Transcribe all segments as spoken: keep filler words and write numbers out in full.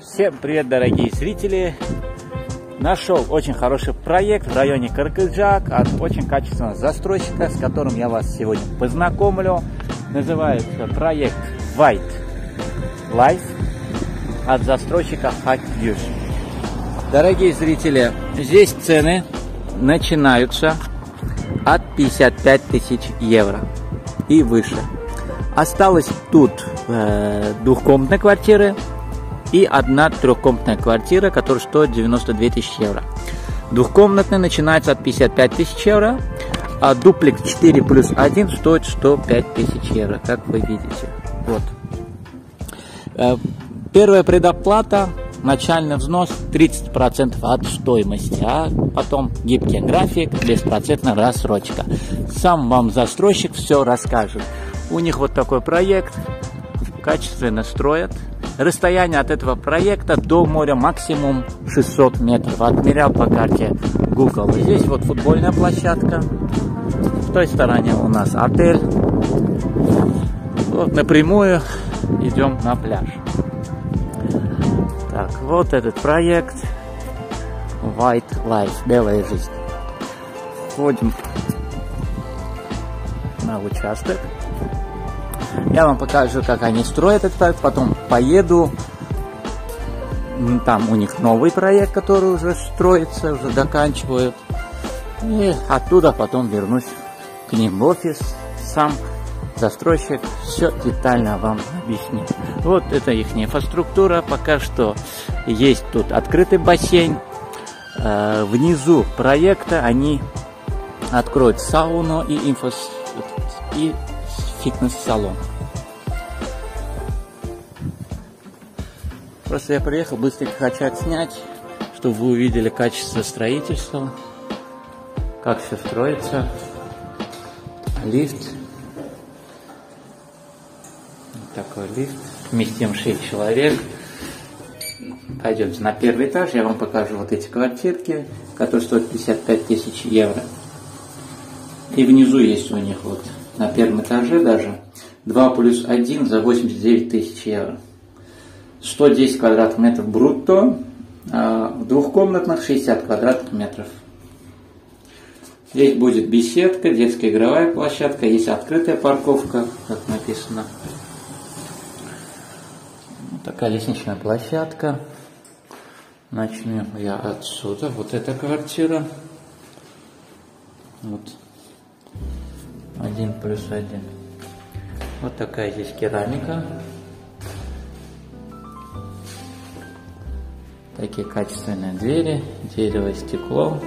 Всем привет, дорогие зрители! Нашел очень хороший проект в районе Кыргызак от очень качественного застройщика, с которым я вас сегодня познакомлю. Называется проект White Life от застройщика Hakyus. Дорогие зрители, здесь цены начинаются от пятидесяти пяти тысяч евро и выше. Осталось тут э, двухкомнатные квартиры и одна трехкомнатная квартира, которая стоит девяносто две тысячи евро. Двухкомнатная начинается от пятидесяти пяти тысяч евро, а дуплекс четыре плюс один стоит сто пять тысяч евро, как вы видите. Вот. Первая предоплата, начальный взнос тридцать процентов от стоимости, а потом гибкий график, беспроцентная рассрочка. Сам вам застройщик все расскажет. У них вот такой проект, качественно строят. Расстояние от этого проекта до моря максимум шестьсот метров. Отмерял по карте Google. Здесь вот футбольная площадка. В той стороне у нас отель. Вот напрямую идем на пляж. Так, вот этот проект White Life, белая жизнь. Входим на участок. Я вам покажу, как они строят этот проект, потом поеду. Там у них новый проект, который уже строится, уже заканчивают. И оттуда потом вернусь к ним в офис. Сам застройщик все детально вам объяснит. Вот это их инфраструктура. Пока что есть тут открытый бассейн. Внизу проекта они откроют сауну и инфос... и фитнес-салон. Просто я приехал, быстренько хочу отснять, чтобы вы увидели качество строительства, как все строится. Лифт. Вот такой лифт. Вместим шесть человек. Пойдемте на первый этаж, я вам покажу вот эти квартирки, которые стоят пятьдесят пять тысяч евро. И внизу есть у них вот на первом этаже даже два плюс один за восемьдесят девять тысяч евро. сто десять квадратных метров брутто, а в двухкомнатных шестьдесят квадратных метров. Здесь будет беседка, детская игровая площадка, есть открытая парковка, как написано. Вот такая лестничная площадка. Начну я отсюда. Вот эта квартира. Вот. Один плюс один. Вот такая здесь керамика. Такие качественные двери, дерево, стекло.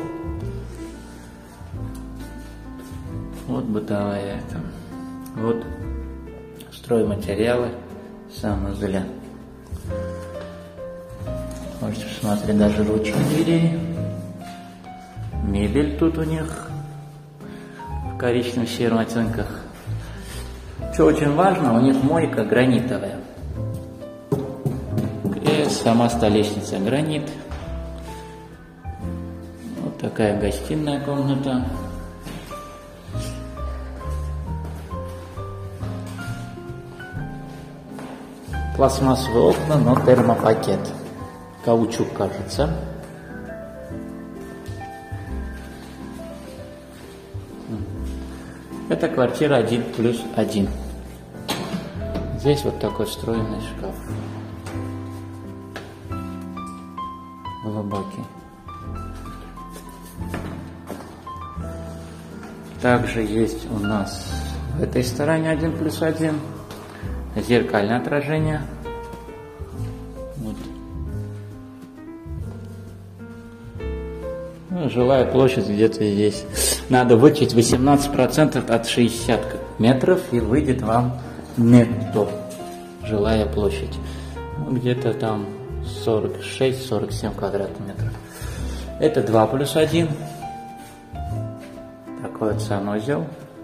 Вот бытовая это. Вот стройматериалы, санузля. Можете посмотреть даже ручки дверей. Мебель тут у них в коричневых серых оттенках. Что очень важно, у них мойка гранитовая. И сама столешница гранит. Вот такая гостиная комната. Пластмассовые окна, но термопакет. Каучук, кажется. Это квартира один плюс один. Здесь вот такой встроенный шкаф. Глубокий. Также есть у нас в этой стороне один плюс один. Зеркальное отражение. Вот. Ну, жилая площадь где-то здесь. Надо вычесть восемнадцать процентов от шестидесяти метров, и выйдет вам нетто жилая площадь. Ну, где-то там сорок шесть — сорок семь квадратных метров. Это два плюс один. Такой вот санузел.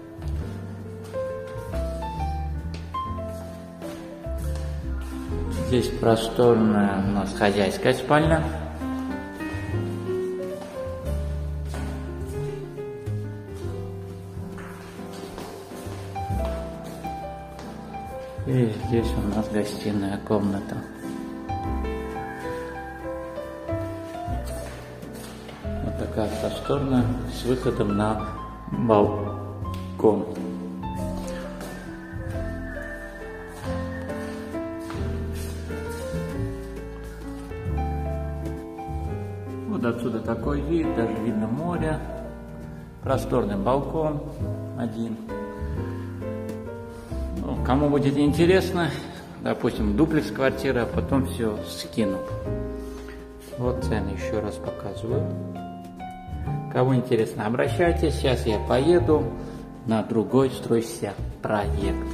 Здесь просторная у нас хозяйская спальня. И здесь у нас гостиная комната. такая просторная, с выходом на балкон. Вот отсюда такой вид, даже видно море. Просторный балкон один. Ну, кому будет интересно, допустим, дуплекс квартира, а потом все скину. Вот цены еще раз показываю. Кому интересно, обращайтесь. Сейчас я поеду на другой стройся проект.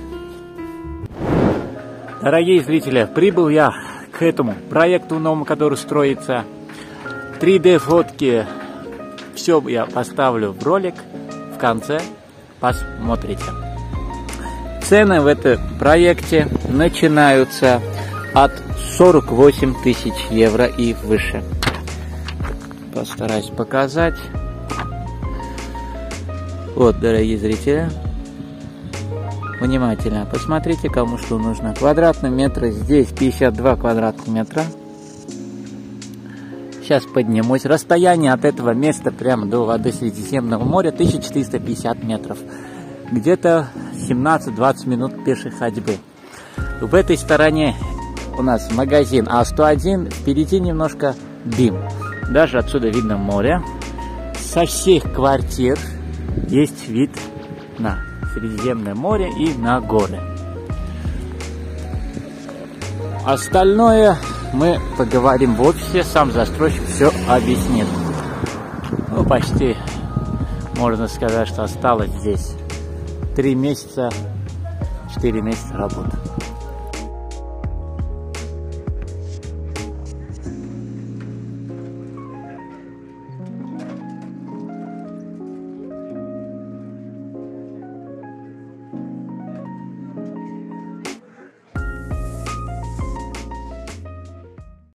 Дорогие зрители, прибыл я к этому проекту новому, который строится. три дэ фотки, все я поставлю в ролик в конце, посмотрите. Цены в этом проекте начинаются от сорок восемь тысяч евро и выше. Постараюсь показать. Вот, дорогие зрители, внимательно посмотрите, кому что нужно. Квадратные метры, здесь пятьдесят два квадратных метра. Сейчас поднимусь. Расстояние от этого места прямо до воды Средиземного моря тысяча четыреста пятьдесят метров. Где-то семнадцать-двадцать минут пешей ходьбы. В этой стороне у нас магазин А сто один, впереди немножко дым. Даже отсюда видно море. Со всех квартир есть вид на Средиземное море и на горы. Остальное мы поговорим в офисе, сам застройщик все объяснит. Ну, почти можно сказать, что осталось здесь три месяца, четыре месяца работы.